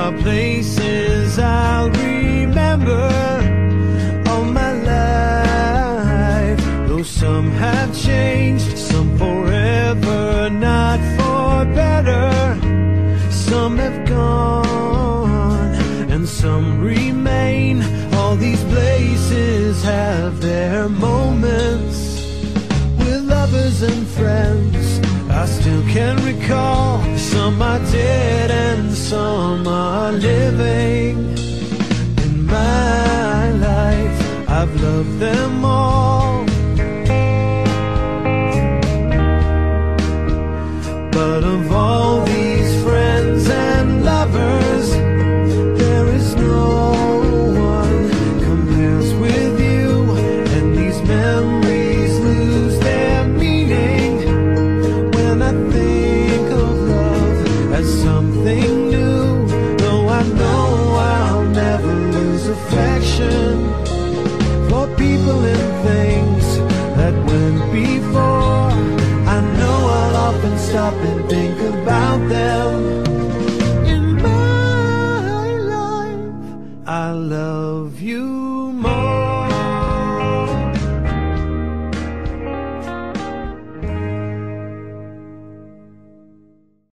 are places I'll remember all my life. Though some have changed, some forever, not for better. Some have gone and some remain. All these places have their moments with lovers and friends. I still can recall. Some are dead and some are living. In my life I've loved them all, but of all these friends and lovers, there is no one compares with you. And these memories lose their meaning when I think of love as something new. Though I know I'll never lose affection for people and things that went before. I know I'll often stop and think about them. In my life I love you more.